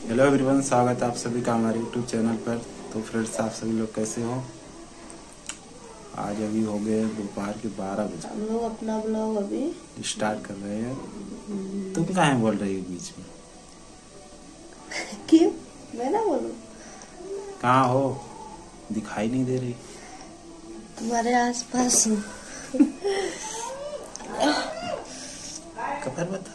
Hello everyone, स्वागत है आप सभी का हमारे यूट्यूब चैनल पर। तो फ्रेंड्स, आप सभी लोग कैसे हो? आज अभी हो गए दोपहर के 12 बजे। हम लोग अपना ब्लॉग अभी स्टार्ट कर रहे हैं। तुम कहाँ बोल रही हो बीच में? क्यों? मैं ना बोलूं? कहाँ हो? दिखाई नहीं दे रही। तुम्हारे आसपास हूँ। खबर बता।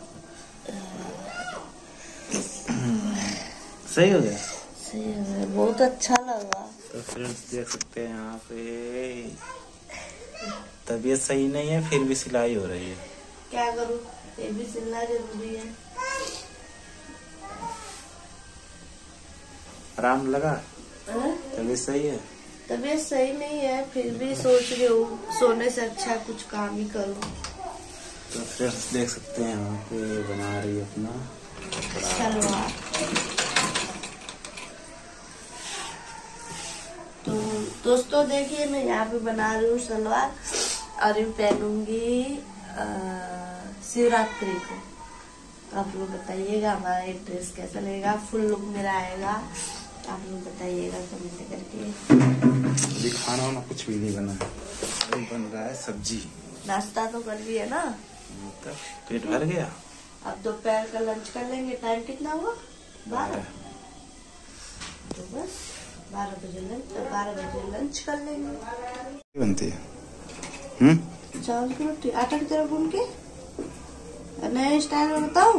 सही हो गया? सही है, बहुत अच्छा लगा। तो फ्रेंड्स देख सकते हैं यहाँ पे तबीयत सही नहीं है, फिर भी सिलाई हो रही है। क्या करूँ, ये भी सिलना जरूरी है। आराम लगा? तबीयत सही है? तबीयत सही नहीं है, फिर भी सोच रही हूँ सोने से अच्छा कुछ काम ही करूँ। तो फ्रेंड्स देख सकते हैं यहाँ पे बना रही है अपना सलवार। तो दोस्तों देखिए, मैं यहाँ पे बना रही हूँ सलवार और ये पहनूंगी शिवरात्रि को। तो आप लोग बताइएगा हमारा ये ड्रेस कैसा लगेगा, फुल लुक मेरा आएगा। आप लोग बताइएगा कमेंट करके। अभी खाना वाना कुछ भी नहीं बना है, अभी बन रहा है सब्जी। नाश्ता तो कर लिया ना? तब पेट भर गया। अब दोपहर का लंच कर लेंगे। टाइम कितना हुआ? 12। तो बस 12 बजे लंच, तो 12 बजे लंच कर लेंगे। बनती है चावल की रोटी आटा की तरह गूंद के नए स्टाइल में बताऊं?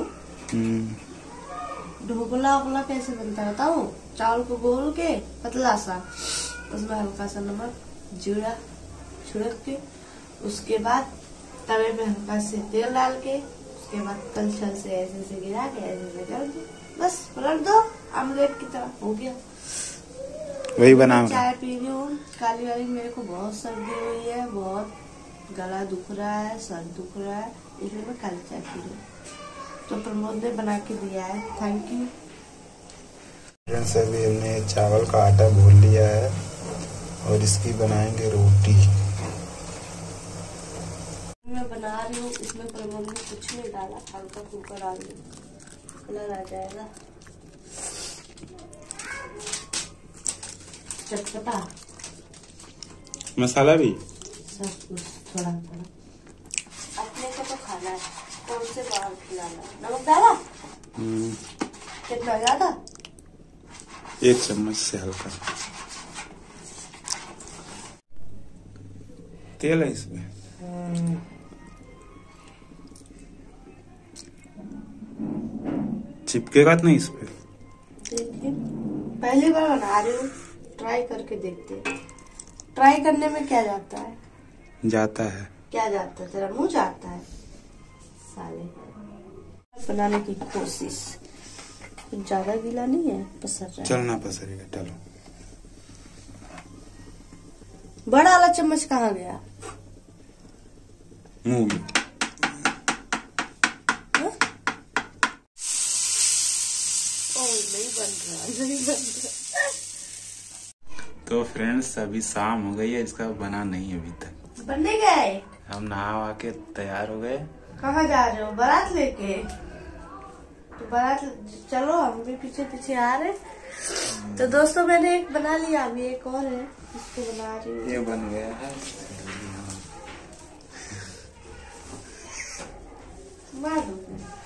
ढोकला वोकला कैसे बनता है बताऊं? चावल को गोल के पतला सा, उसमें हल्का सा नमक जीरा छिड़क के, उसके बाद तवे में हल्का से तेल डाल के, उसके बाद कलछल से ऐसे ऐसे गिरा के ऐसे कर दो, बस पलट दो, आमलेट की तरह हो गया। वही बना। चाय पी रही हूँ काली वाली। मेरे को बहुत सर्दी हुई है, बहुत गला दुख रहा है, सर दुख रहा है, इसलिए मैं काली चाय पी रही हूँ। तो प्रमोद ने बना के दिया है, थैंक यू। फ्रेंड्स अभी हमने चावल का आटा घोल लिया है और इसकी बनाएंगे रोटी। मैं बना रही हूँ, इसमें प्रमोद ने कुछ नहीं डाला, हल्का फुल्का डाल दी, कलर आ जाएगा। चटपटा मसाला भी सब कुछ थोड़ा थोड़ा अपने को तो खाना है, कौन से बाहर खिलाना। नमक डाला कितना ज्यादा? 1 चम्मच से हल्का तेल है इसमें। चिपकेगा तो नहीं इस पे? देखिए, पहली बार बना रही हूँ, ट्राई करके देखते हैं। ट्राई करने में क्या जाता है? जाता है। क्या जाता है? तेरा मुंह जाता है साले। बनाने की कोशिश, कुछ ज्यादा गीला नहीं है, पसर रहा है। चलना पसरेगा। चलो, बड़ा वाला चम्मच कहाँ गया? मुंह में। नहीं बन रहा। तो फ्रेंड्स अभी शाम हो गई है, इसका बना नहीं अभी तक। बनने गए? हम नहा के तैयार हो गए। कहाँ जा रहे हो? बारात लेके? तो बारात चलो, हम भी पीछे पीछे आ रहे। तो दोस्तों मैंने एक बना लिया, अभी एक और है, इसको बना रही हूँ। ये बन गया है। मार दूंगी।